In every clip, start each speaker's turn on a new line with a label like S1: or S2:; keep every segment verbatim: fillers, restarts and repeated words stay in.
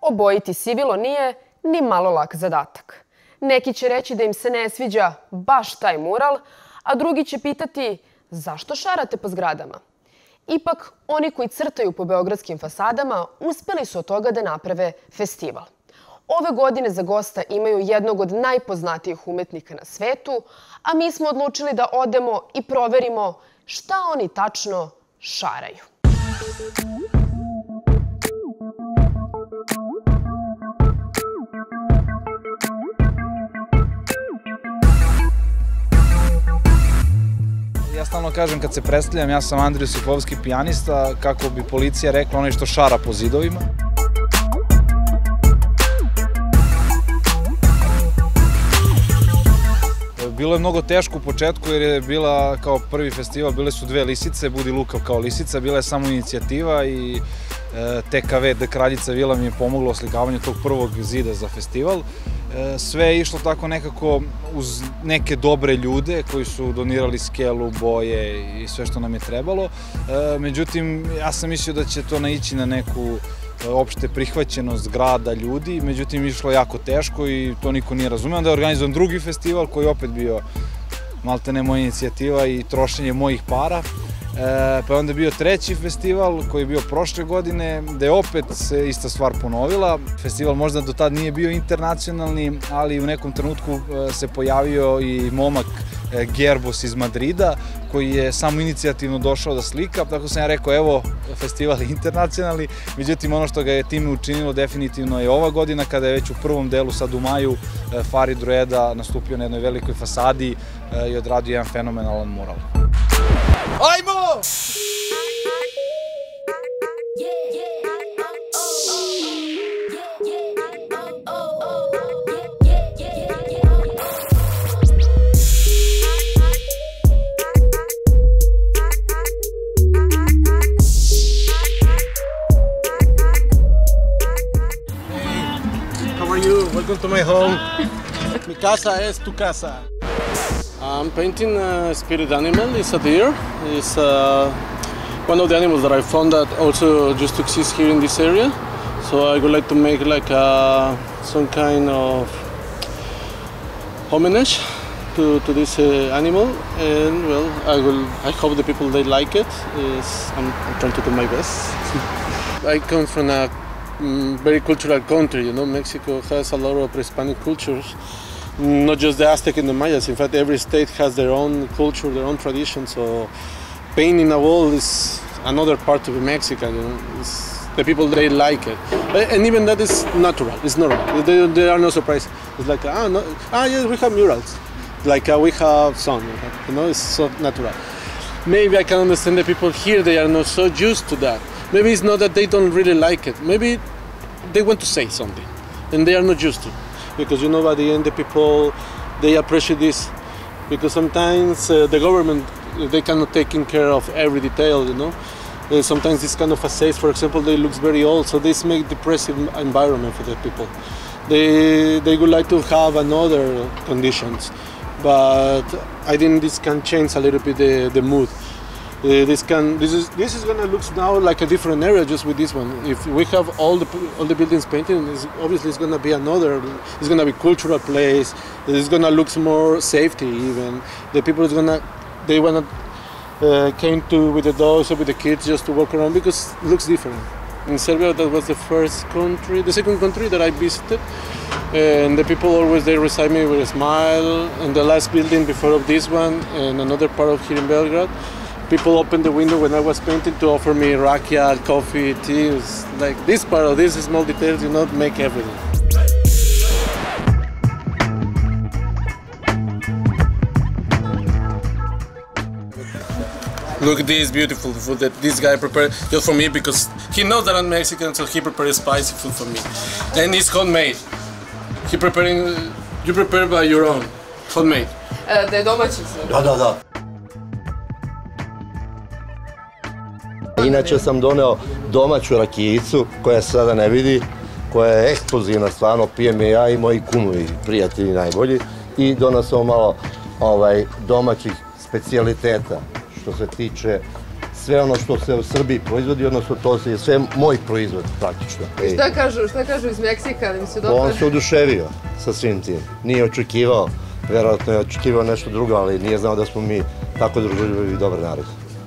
S1: Obojiti sivilo nije ni malo lak zadatak. Neki će reći da im se ne sviđa baš taj mural, a drugi će pitati zašto šarate po zgradama. Ipak, oni koji crtaju po beogradskim fasadama uspeli su od toga da naprave festival. Ove godine za gosta imaju jednog od najpoznatijih umetnika na svetu, a mi smo odlučili da odemo i proverimo šta oni tačno šaraju.
S2: Ja stalno kažem kad se predstavljam, ja sam Andrija Sipovski, pijanista, kako bi policija rekla, onaj što šara po zidovima. Bilo je mnogo teško u početku jer je bila kao prvi festival, bile su dve lisice, Budi Lukav kao lisica, bila je samo inicijativa i T K V D Kraljica Vila mi je pomogla u oslikavanju tog prvog zida za festival. Sve je išlo tako nekako uz neke dobre ljude koji su donirali skelu, boje i sve što nam je trebalo. Međutim, ja sam mislio da će to naići na neku opšte prihvaćenost grada, ljudi, međutim išlo jako teško i to niko nije razumeo. Onda je organizovan drugi festival koji je opet bio maltene moja inicijativa i trošenje mojih para. Pa je onda bio treći festival koji je bio prošle godine, gde opet se ista stvar ponovila. Festival možda do tad nije bio internacionalni, ali u nekom trenutku se pojavio i momak Gerbos iz Madrida, koji je samo inicijativno došao da slika, tako sam ja rekao, evo, festival je internacionalni, međutim ono što ga je time učinilo definitivno je ova godina, kada je već u prvom delu, sad u maju, Farid Rueda nastupio na jednoj velikoj fasadi i odradio jedan fenomenalan mural. Ajmo!
S3: Welcome to my home. Mi casa es tu casa. I'm painting a spirit animal. It's a deer. It's uh, one of the animals that I found that also just exists here in this area. So I would like to make like a, some kind of homage to, to this uh, animal. And well, I will. I hope the people they like it. It's, I'm, I'm trying to do my best. I come from a very cultural country, you know. Mexico has a lot of pre-Hispanic cultures, not just the Aztec and the Mayas. In fact, every state has their own culture, their own tradition. So, painting a wall is another part of Mexico. You know, it's, the people they like it, and even that is natural. It's normal. They, they are no surprise. It's like ah no, ah yes, we have murals, like uh, we have sun. You know, it's so natural. Maybe I can understand the people here. They are not so used to that. Maybe it's not that they don't really like it. Maybe they want to say something, and they are not used to. Because you know, by the end, the people they appreciate this, because sometimes uh, the government they cannot take care of every detail. You know, uh, sometimes this kind of facades, for example, they looks very old, so this make depressive environment for the people. They they would like to have another conditions, but I think this can change a little bit the the mood. Uh, this can this is this is gonna look now like a different area just with this one. If we have all the all the buildings painted, it's, obviously it's gonna be another. It's gonna be cultural place. It's gonna look more safety even. The people is gonna they wanna uh, came to with the dogs or with the kids just to walk around because it looks different. In Serbia, that was the first country, the second country that I visited, and the people always they receive me with a smile. And the last building before of this one, and another part of here in Belgrade. People opened the window when I was painting to offer me rakia, coffee, tea. It was like this part of these small details, you know, make everything. Look at this beautiful food that this guy prepared just for me because he knows that I'm Mexican, so he prepared spicy food for me. And it's homemade. He preparing, you prepare by your own, homemade.
S1: Da je domaći sve.
S4: Da, da, da. Inače sam doneo domaću rakijicu koja se sada ne vidi, koja je eksplozivna, stvarno pijem je ja i moji kumovi, prijatelji najbolji. I doneo sam malo ovaj, domaćih specijaliteta što se tiče sve ono što se u Srbiji proizvodi, odnosno to je sve moj proizvod praktično.
S1: Šta kažu, šta kažu iz Meksika, da mi se dopada?
S4: On se oduševio sa svim tim. Nije očekivao, verovatno je očekivao nešto drugo, ali nije znao da smo mi tako druželjubivi i dobar narod.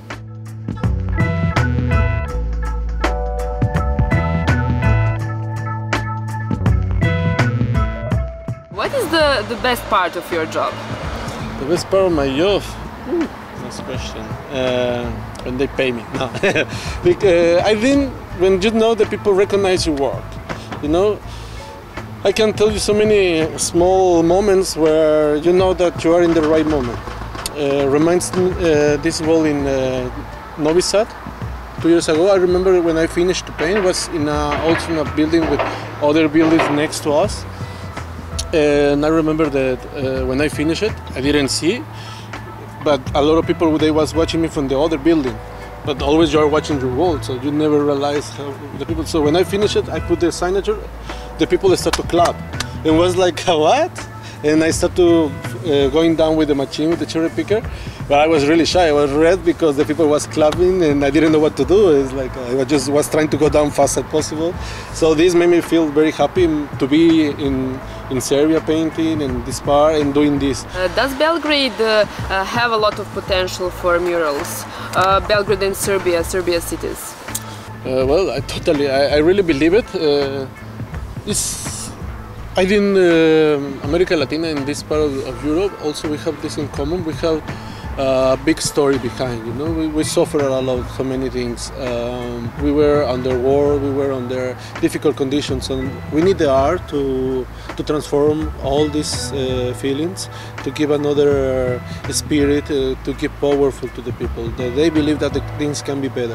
S1: What is the, the best part of your job?
S3: The best part of my job? Ooh, nice question. Uh, when they pay me. No. Because, I think when you know that people recognize your work, you know, I can tell you so many small moments where you know that you are in the right moment. Uh, reminds me uh, this wall in uh, Novi Sad. Two years ago, I remember when I finished to paint, it was in a, also in a building with other buildings next to us. And I remember that uh, when I finished it, I didn't see, but a lot of people, they was watching me from the other building. But always you are watching your wall, so you never realize how the people. So when I finished it, I put the signature, the people start to clap. It was like, what? And I started to uh, going down with the machine, with the cherry picker. But I was really shy. I was red because the people was clapping and I didn't know what to do. It's like I just was trying to go down fast as possible. So this made me feel very happy to be in in Serbia painting and this part and doing this.
S1: Uh, does Belgrade uh, uh, have a lot of potential for murals? Uh, Belgrade and Serbia, Serbia cities.
S3: Uh, well, I totally, I, I really believe it. Uh, it's, I think uh, America Latina and this part of, of Europe also we have this in common. We have a big story behind. You know, we, we suffer a lot, so many things. Um, we were under war, we were under difficult conditions, and we need the art to to transform all these uh, feelings, to give another spirit, uh, to give powerful to the people. That they believe that the things can be better.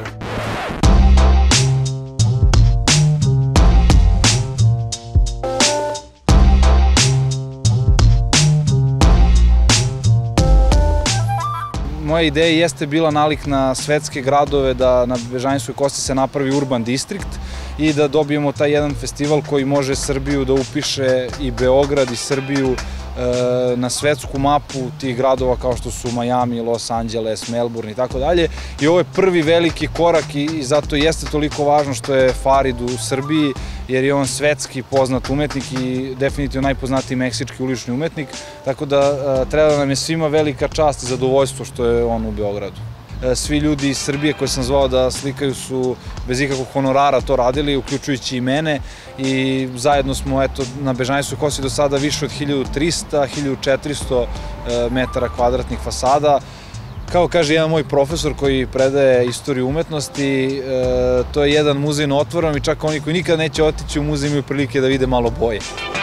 S2: Moja ideja jeste bila nalik na svetske gradove, da na Bežanijskoj kosti se napravi urban distrikt i da dobijemo taj jedan festival koji može Srbiju da upiše i Beograd i Srbiju na svetsku mapu tih gradova kao što su Miami, Los Angeles, Melbourne i tako dalje. I ovo je prvi veliki korak i zato jeste toliko važno što je Farid u Srbiji, jer je on svetski poznat umetnik i definitivno najpoznatiji meksički ulični umetnik, tako da treba da nam je svima velika čast i zadovoljstvo što je on u Beogradu. Svi ljudi iz Srbije koje sam zvao da slikaju su bez ikakvog honorara to radili, uključujući i mene, i zajedno smo eto, na Bežanijskoj kosti do sada više od hiljadu trista do hiljadu četiristo metara kvadratnih fasada. Kao kaže jedan moj profesor koji predaje istoriju umetnosti, to je jedan muzej na otvorenom i čak oni koji nikad neće otići u muzej imaju prilike da vide malo boje.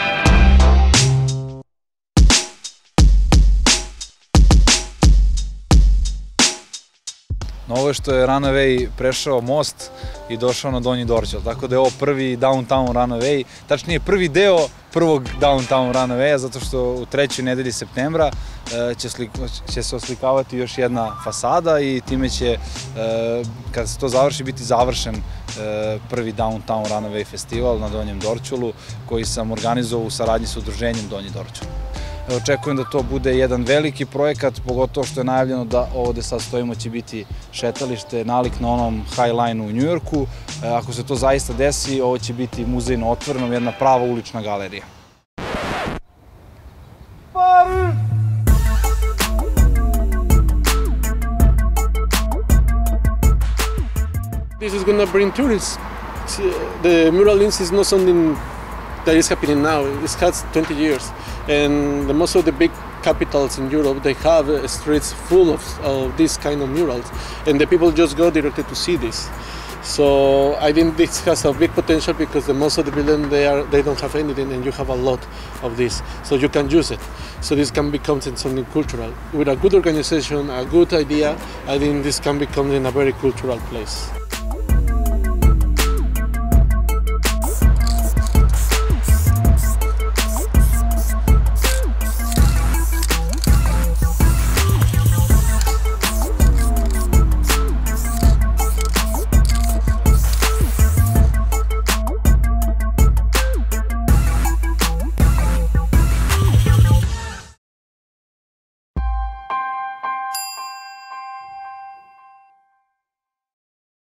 S2: Novo je što je Runaway prešao most i došao na Donji Dorćol, tako da je ovo prvi Downtown Runaway, tačnije prvi deo prvog Downtown Runawaya, zato što u trećoj nedelji septembra će se oslikavati još jedna fasada i time će, kada se to završi, biti završen prvi Downtown Runaway festival na Donjem Dorćolu, koji sam organizovao u saradnji sa udruženjem Donji Dorćol. Očekujem da to bude jedan veliki projekat, pogotovo što je najavljeno da ovo gde sad stojimo će biti šetalište, nalik na onom High Line-u u Njujorku. Ako se to zaista desi, ovo će biti muzej na otvorenom, jedna prava ulična galerija.
S3: This is going to bring tourists. The mural lens is not something that is happening now. It has twenty years, and the, most of the big capitals in Europe, they have uh, streets full of, of this kind of murals, and the people just go directly to see this. So I think this has a big potential because the most of the buildings they are they don't have anything, and you have a lot of this, so you can use it. So this can become something cultural with a good organization, a good idea. I think this can become in a very cultural place.